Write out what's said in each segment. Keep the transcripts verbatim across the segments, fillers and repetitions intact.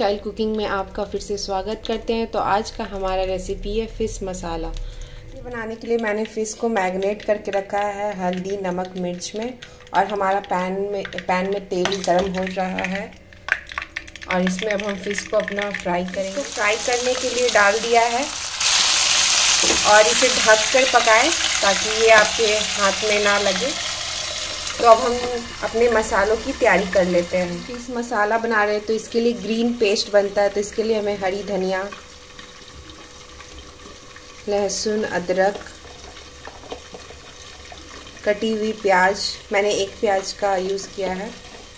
Style cooking में आपका फिर से स्वागत करते हैं। तो आज का हमारा रेसिपी है फ़िश मसाला। ये बनाने के लिए मैंने फ़िश को मैरिनेट करके रखा है हल्दी नमक मिर्च में, और हमारा पैन में पैन में तेल गर्म हो रहा है और इसमें अब हम फ़िश को अपना फ्राई करेंगे। तो फ्राई करने के लिए डाल दिया है और इसे ढक कर पकाएं ताकि ये आपके हाथ में ना लगे। तो अब हम अपने मसालों की तैयारी कर लेते हैं। फिश मसाला बना रहे हैं तो इसके लिए ग्रीन पेस्ट बनता है। तो इसके लिए हमें हरी धनिया, लहसुन, अदरक, कटी हुई प्याज, मैंने एक प्याज का यूज़ किया है,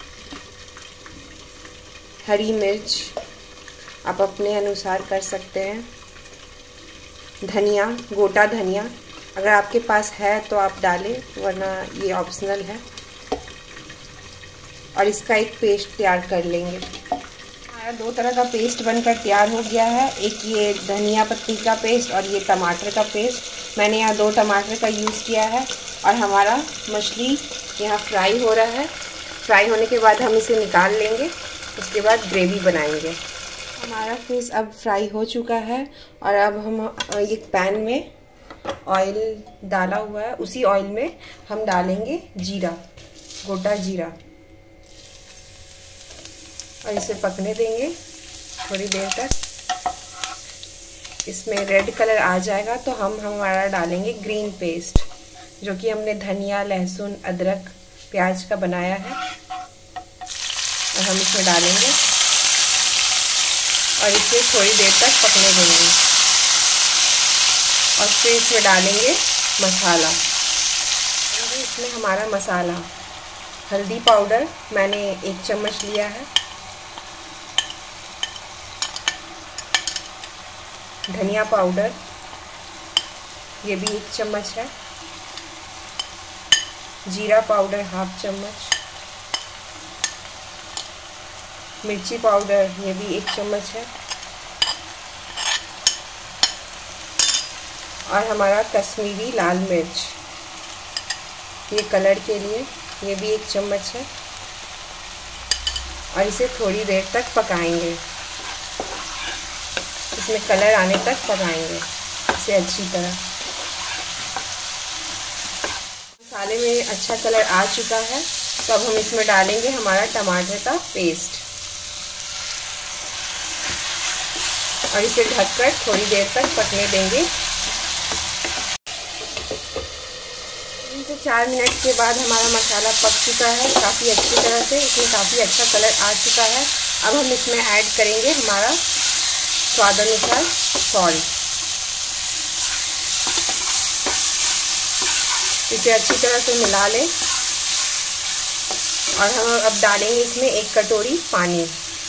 हरी मिर्च आप अपने अनुसार कर सकते हैं, धनिया, गोटा धनिया अगर आपके पास है तो आप डालें वरना ये ऑप्शनल है, और इसका एक पेस्ट तैयार कर लेंगे। हमारा दो तरह का पेस्ट बनकर तैयार हो गया है, एक ये धनिया पत्ती का पेस्ट और ये टमाटर का पेस्ट। मैंने यहाँ दो टमाटर का यूज़ किया है और हमारा मछली यहाँ फ्राई हो रहा है। फ्राई होने के बाद हम इसे निकाल लेंगे, उसके बाद ग्रेवी बनाएंगे। हमारा फिश अब फ्राई हो चुका है और अब हम एक पैन में ऑयल डाला हुआ है, उसी ऑयल में हम डालेंगे जीरा, गोटा जीरा, और इसे पकने देंगे थोड़ी देर तक। इसमें रेड कलर आ जाएगा तो हम हमारा डालेंगे ग्रीन पेस्ट, जो कि हमने धनिया, लहसुन, अदरक, प्याज का बनाया है, और हम इसमें डालेंगे और इसे थोड़ी देर तक पकने देंगे। और फिर इसमें डालेंगे मसाला। इसमें हमारा मसाला, हल्दी पाउडर मैंने एक चम्मच लिया है, धनिया पाउडर ये भी एक चम्मच है, जीरा पाउडर हाफ चम्मच, मिर्ची पाउडर ये भी एक चम्मच है, और हमारा कश्मीरी लाल मिर्च ये कलर के लिए ये भी एक चम्मच है, और इसे थोड़ी देर तक पकाएंगे। इसमें कलर आने तक पकाएंगे इसे अच्छी तरह। मसाले में अच्छा कलर आ चुका है तो अब हम इसमें डालेंगे हमारा टमाटर का पेस्ट और इसे ढककर थोड़ी देर तक पकने देंगे। से चार मिनट के बाद हमारा मसाला पक चुका है काफ़ी अच्छी तरह से, इसमें काफ़ी अच्छा कलर आ चुका है। अब हम इसमें ऐड करेंगे हमारा स्वाद अनुसार सॉल्ट। इसे अच्छी तरह से मिला लें और हम अब डालेंगे इसमें एक कटोरी पानी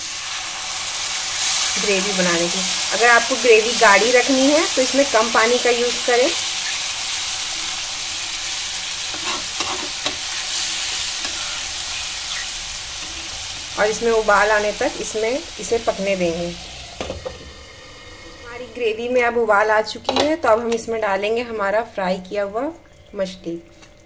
ग्रेवी बनाने की। अगर आपको ग्रेवी गाढ़ी रखनी है तो इसमें कम पानी का यूज़ करें। और इसमें उबाल आने तक इसमें इसे पकने देंगे। हमारी ग्रेवी में अब उबाल आ चुकी है तो अब हम इसमें डालेंगे हमारा फ्राई किया हुआ मछली।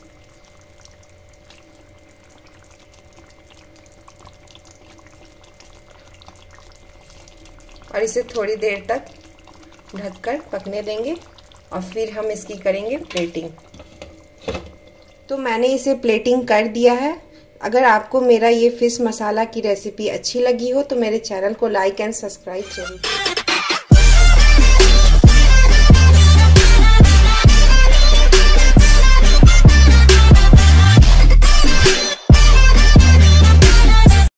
और इसे थोड़ी देर तक ढककर पकने देंगे और फिर हम इसकी करेंगे प्लेटिंग। तो मैंने इसे प्लेटिंग कर दिया है। अगर आपको मेरा ये फ़िश मसाला की रेसिपी अच्छी लगी हो तो मेरे चैनल को लाइक एंड सब्सक्राइब जरूर।